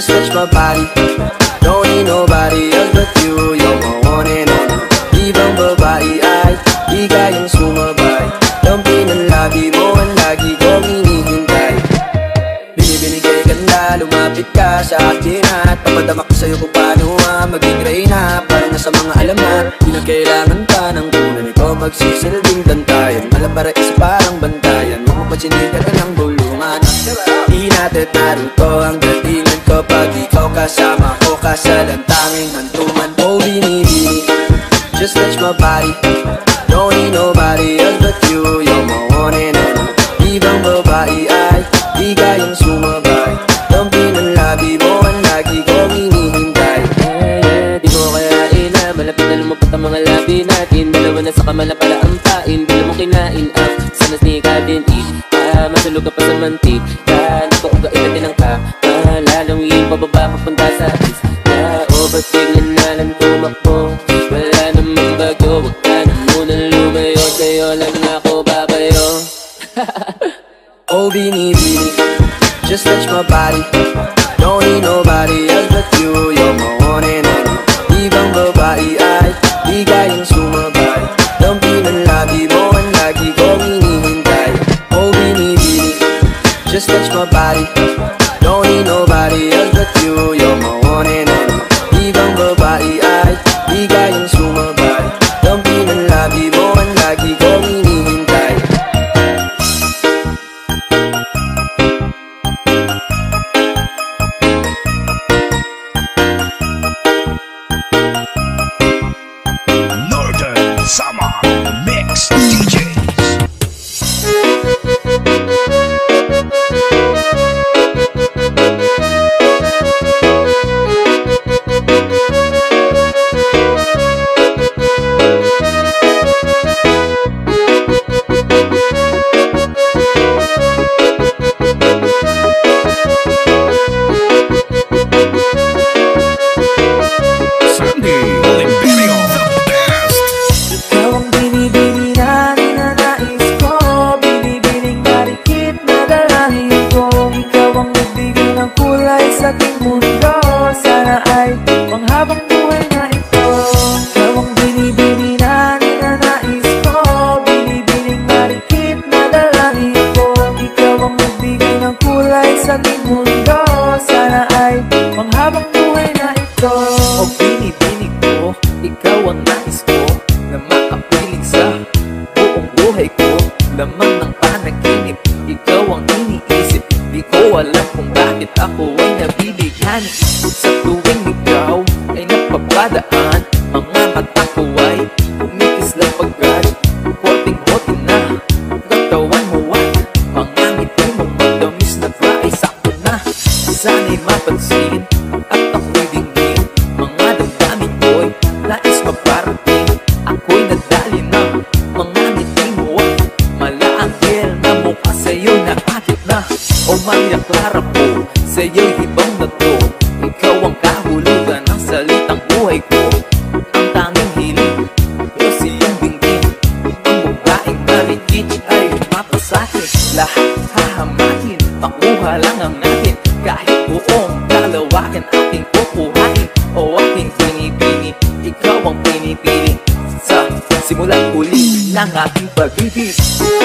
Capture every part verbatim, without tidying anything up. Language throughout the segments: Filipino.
Just touch my body, don't need nobody else but you. You're my one and only. Ibang babae ay di kayang sumabay. Dampi ng labi mo ang lagi kong hinihintay. Binibinigay ganda, lumapit ka sa akin at papadama ko sa'yo kung paano ah, maging reyna. Parang nasa mga alamat, di na kailangan pa ng kunan. Ikaw magsisilbing bantayan, malapara isa parang bantayan. Huwag mo patsinigan ka ng bulungan. Di natin naruto ang galingan ko pag ikaw kasama ko, kasalang tanging hantuman. Oh binibini, just touch my body, don't need nobody else but you. You're my one and only. Ibang babae ay di kayang sumabay. Dampi ng labi mo ang lagi kong hinihintay. Yeah, yeah, di mo kayain na malapit na lumapot ang mga labi natin. Dalawa na sa kamala pala ang pain, di mo kinain up. Sana sneaka din eat, ah, masulog ka pa sa mantik. Ah, nagpauga ilatin ang ka, ah, lalong yung pababa papunta sa is. Ah, o ba't biglan na lang tumakbo? Wala namang bago, wag ka na munang lumayo. Sa'yo lang ako babayo. Oh binibini, just touch my body, don't need nobody else but you. You're my one and only. Ibang babae ay di kayang sumabay. Dampi ng labi mo ang lagi kong hinihintay. Oh binibini, just touch my body, don't need nobody else but you. You're my one and only. Ibang babae ay di kayang sumabay. Dampi ng labi mo ang lagi kong hinihintay. Northern Summer Mix D Js. Sandy Oliverio, the best. Ikaw ang binibini na ninanais ko, binibining marikit na dalahin ko. Ikaw ang nagbigay ng kulay sa aking mundo, sana ay panghabang buhay na ito. Ikaw ang binibini na ninanais ko, binibining marikit na dalahin ko. Ikaw ang nagbigay ng kulay sa aking mundo, sana ay panghabang buhay na ito. O binibining ko, ikaw ang nais ko, na makapiling sa buong buhay ko. Laman ng panaginip, ikaw ang iniisip. Di ko alam kung bakit ako ay nabibigyan. Sa tuwing ikaw ay napapadaan, mga mata ko ay kumikislang pagkat hoting-hoting na katawan mo at mga ngiti mong madamis na fry. Sakto na, sana'y mapansin at ako'y dingin. Mga damdamin ko'y nais maparating. Ako'y nadali na mga ngiti mo at malaanghel na mukha sa'yo na akit na. O Maria Clara po, sa'yo'y hibang na to. Ikaw ang kahulugan ng salitang buhay ko. Ang tanging hiling, Diyos iyong binggin. Ang babaeng maligit ay mapasakin. Lahat hahamakin, makuha lang ang akin. Kahit buong kalawakan aking kukuhain. O aking pinipili, ikaw ang pinipili. Sa simulang huli ng aking pag-ibig.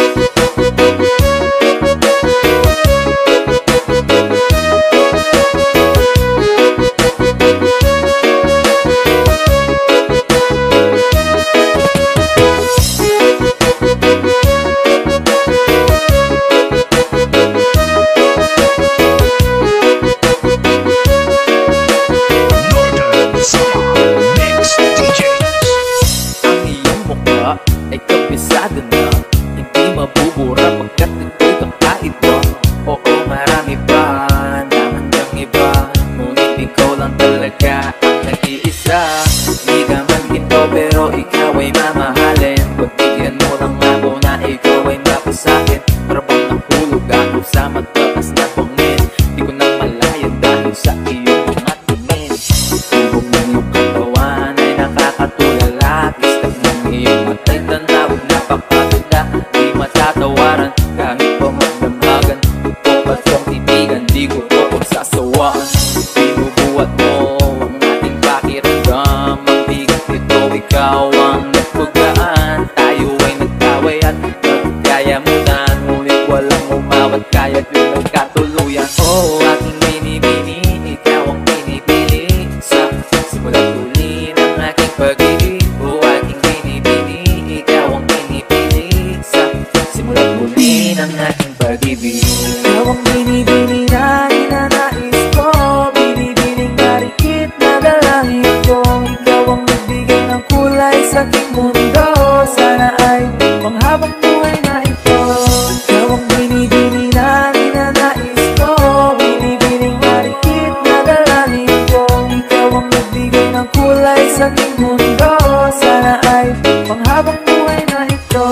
Northern Summer Mix D Js. Ang iyong mukha ay kabisado na, hindi mabubura pagkat ito'y kakaiba. Oo, marami pa naman ang iba, ngunit ikaw lang talaga ang nag-iisa. Di ka man ginto pero ikaw ay mamahalin. Pagbigyan mo lang ako na ikaw ay mapasakin. Para bang nahulog ako sa mataas na bangin. Di ko na malaya dahil sa iyong mga tingin. Tubog ng iyong katawan ay nakakatulala. Kistak ng iyong matay tanawag napakaganda. Di matatawaran kahit pa magdamagan. Ito ba't kong titigan, di ko po pagsasawaan. Ikaw ang binibini na ninanais ko, binibining marikit na dalangin ko. Ikaw ang nagbigay ng kulay sa aking mundo, sana ay panghabang buhay na ito. Ikaw ang binibini na ninanais ko, binibining marikit na dalangin ko. Ikaw ang nagbigay ng kulay sa aking mundo, sana ay panghabang buhay na ito.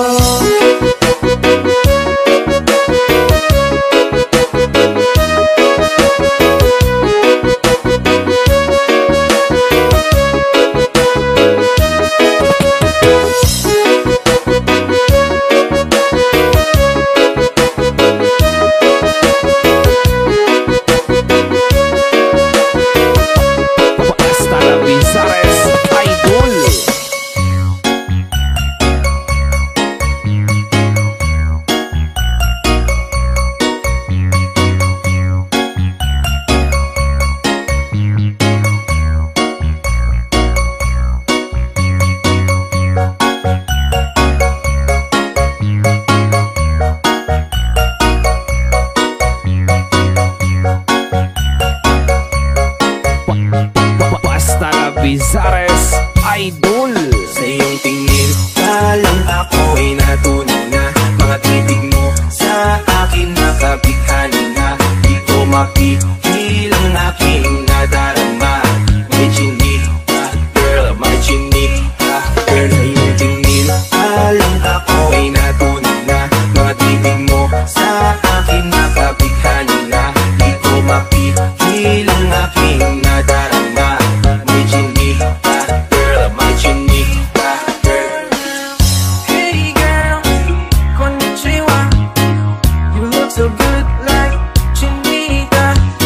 Bizares Idol. Sa iyong tingin pa lang ako'y natunaw na. Mga titig mo sa akin nakabighani na. Di ko mapigil ang aking nadarama. May chinik ka, girl, may chinik ka, girl. Sa iyong tingin pa lang ako'y natunaw na. Mga titig mo sa akin nakabighani na. Di ko mapigil ang aking nadarama. May chinik ka, girl, may chinik ka, girl. Hey girl, konnichiwa. You look so good like Chinita.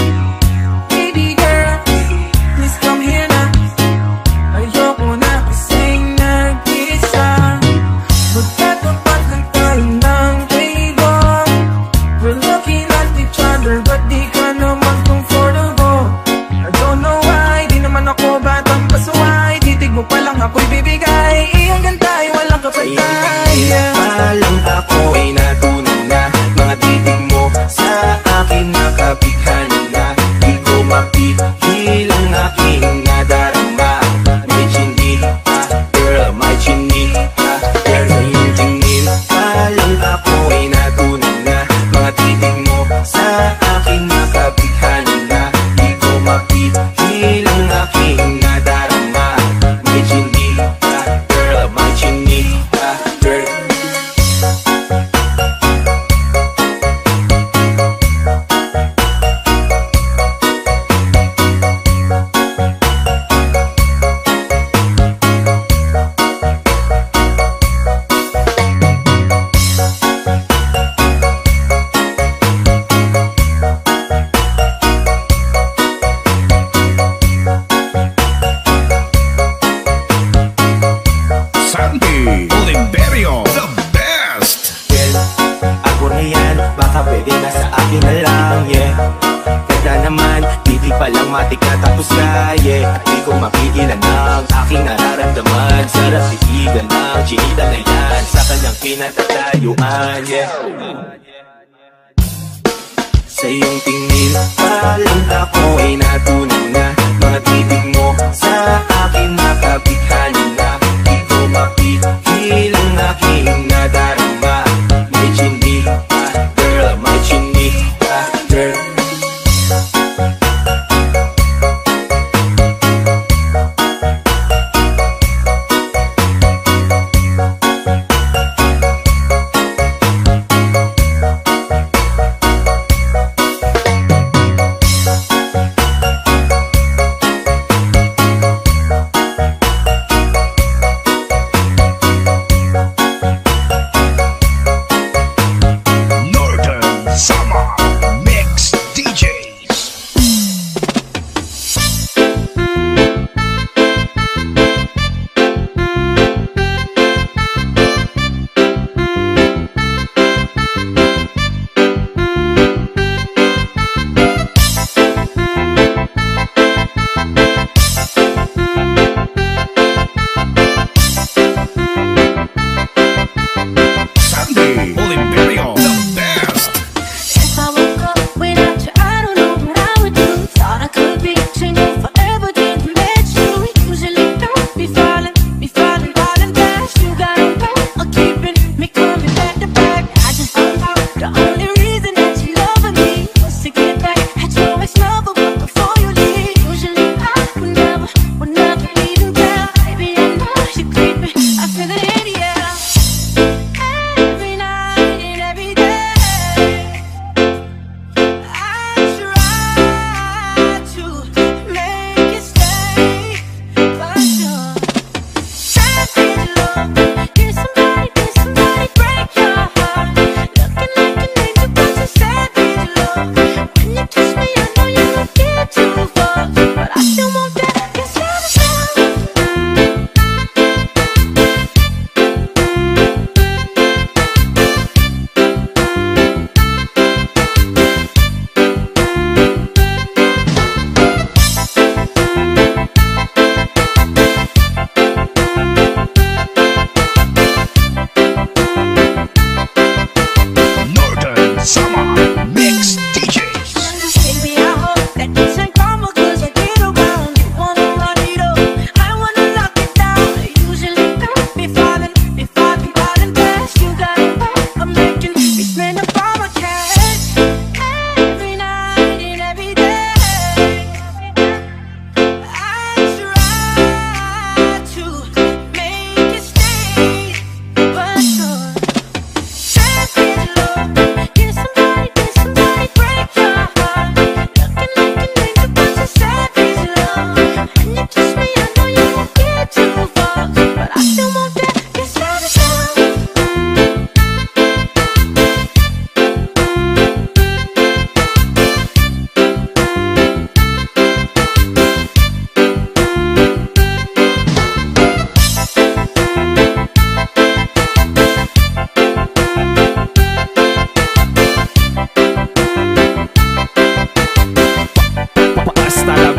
Baby girl, please come here na. Ayoko na kasing nag-isa. Magtatapat lang tayo ng table. We're looking at each other, but di ka naman comfortable. I don't know why, di naman ako batang pasuway. Titig mo pa lang ako'y bibigay. Iyong ganda ay walang kapatay. Pa lang ako'y natunaw na. Mga titig mo sa akin nakabighani na. Di ko mapigil ang aking nadarama. May chinik ka, girl, may chinik ka, girl. Sa iyong tingin pa lang ako'y natunaw na. Mga titig mo sa akin nakabighani na. Di ko mapigil ang aking nadarama. May chinik ka, girl, may chinik ka, girl. Sandy Oliverio, the best. Girl, ako na yan, baka pwede na sa akin na lang, yeah. Ganda naman, titig pa lang matik na tapos na, yeah. Di ko mapigilan ang aking nararamdaman. Sarap titigan ng chinita na yan sa kanyang kinatatayuan, yeah. Sa iyong tingin pa lang ako'y natunaw na. Mga titig mo sa akin nakabighani na. Di ko mapigil ang aking nadarama. May chinik ka, girl, may chinik ka, girl.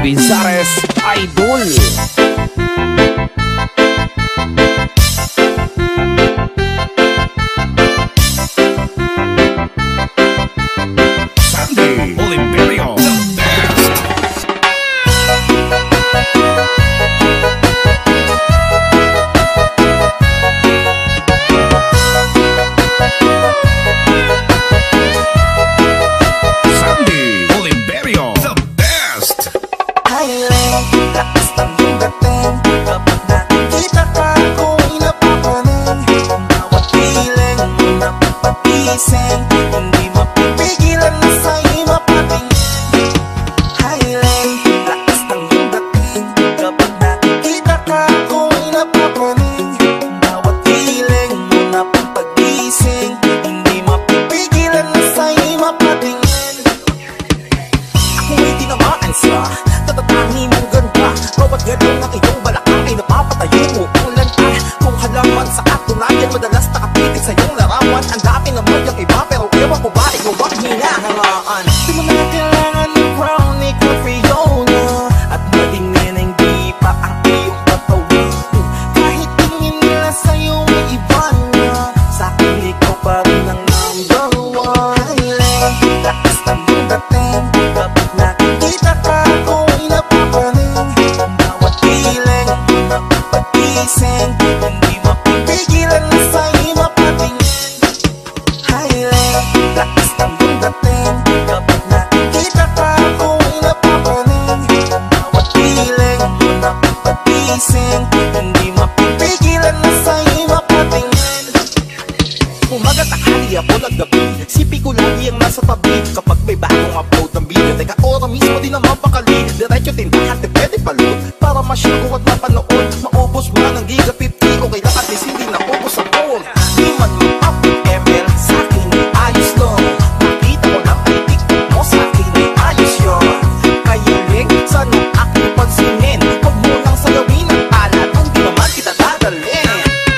Vizares Idol. Sandy Oliverio, the best. Sandy Oliverio, the best. Highland, lakas ng iyong dating. Kapag nakikita ka, ako'y napapanin. Bawat piling mo napapatising, hindi mapipigilan na sa'yo'y mapatingin. Highland, lakas ng iyong dating. Kapag nakikita ka, ako'y napapanin. Bawat piling mo napapatising, hindi mapipigilan na sa'yo'y mapatingin. Ako'y tinamaan sa tatatangi mong ganda. Bawat galaw ng iyong balakang ay napapatayo mo ang lanta. Kung halaman sa katunayan, madalas nakapitik sa iyong larawan. Ang dami naman yung iba, pero ewan ko ba ikaw ang hinahangaan. Di mo na kailangan ng crown ni Catriona, at maging neneng di pa ang iyong katawan. Kahit tingin nila sa'yo may iba na, sa'kin ikaw pa rin ang number one. Lakas ng iyong dating. Kapag nakikita ka, ako'y napapanin. Bawat piling mo napapatising, hindi mapipigilan na sa'yo'y mapatingin. Highland, lakas ng iyong dating. Kapag nakikita ka, ako'y napapanin. Bawat piling mo napapatising, hindi mapipigilan na sa'yo'y mapatingin. Umaga tanghali ako naggabi, sipi ko lagi ang nasa tabi. Kapag may bagong upload ng video, teka ora mismo di naman pakali. Diretso tindahan, di pwede palud, para ma-share ko at mapanood. Maubos mo na ng giga fifty, okay lang at least hindi naubos ang phone. Di man mag-upload M L, sa'kin ay ayos lang. Nakita ko lang ay TikTok mo, sa'kin ay ayos yun. Kaya link, sana aking pansinin. Huwag mo lang sayawin ang alat, kung di naman kita dadalhin.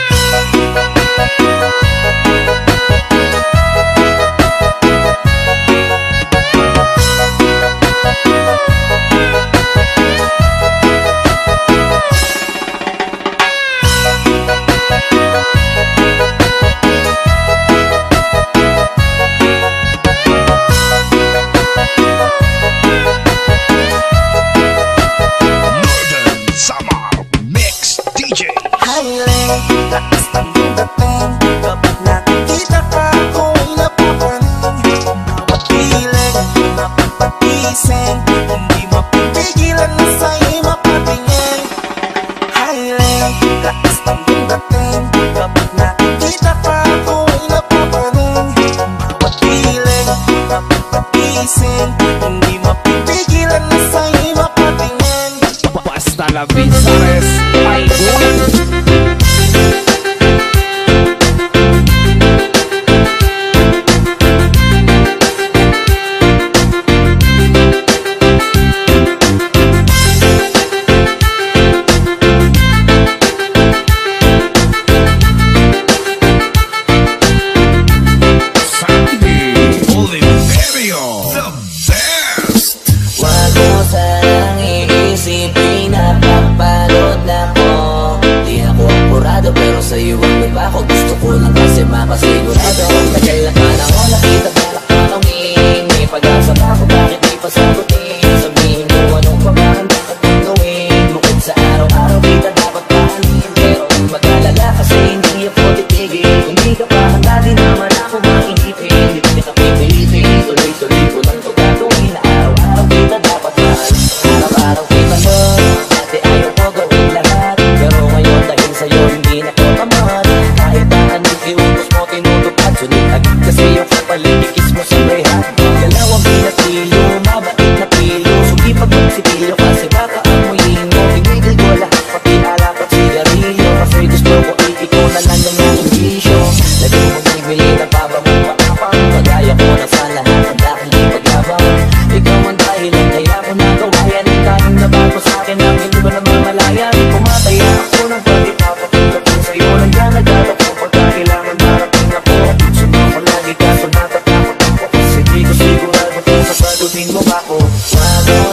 Northern Summer Mix D J. Highland, lakas ng iyong dating. Kapag nakikita ka, ako'y napapanin. Bawat piling mo napapatising, hindi mapipigilan na sa'yo'y mapatingin. Highland, lakas ng iyong dating. Kapag nakikita ka, ako'y napapanin. Bawat piling mo napapatising, hindi mapipigilan na sa'yo'y mapatingin. Basta la Vizares Idol. Sandy Oliverio, the best. Wag mo sanang iisipin na papagod na ko. Di ako apurado pero sa'yo ang iba ko. Gusto ko lang kasi mapasigurado. Tagal na panahon nakita balak panawin. May pag-asa ba ako bakit di pa sagutin? Sabihin mo anong pabahan dapat kong gawin. Bukod sa araw-araw kita dapat pahanin. Pero kung mag-alala kasi hindi ako titigil. Kung di ka pa handa di naman ako maingipin. Hindi ka pipilitin, tuloy-tuloy ko lang ito gagawin. Na araw-araw kita dapat mahal. Araw-araw kita nun, dati ayaw ko gawin lahat. Pero ngayon dahil sa'yo hindi na ko tamad. Kahit na anong iutos mo tinutupad. Sulit agad kasi yung kapalikikis mo sa rehat. Dalawang binatilyo, mabait na pilyo. Sugi pag magsipilyo kasi baka amuyin mo. Tinigil ko lahat pati alak at sigarilyo. Kasi gusto ko ikaw na lang yung aking bisyo. Lagi mo bibili ng pabango matapang. Magaya ko na sa lahat ang aking ipaglabang. Ikaw ang dahilan kaya ko nagawa yan. Ikaling na bago sa'kin ang hindi ko namamalayan. Pumataya ako ng pati papapunta ko sa'yo. Nandiyan naglalak ko pagka kailangan marating ako. Sumo ko lagi kaso natatakot ako. Kasi di ko sigurado kung sasagutin mo ba ko. Wag mo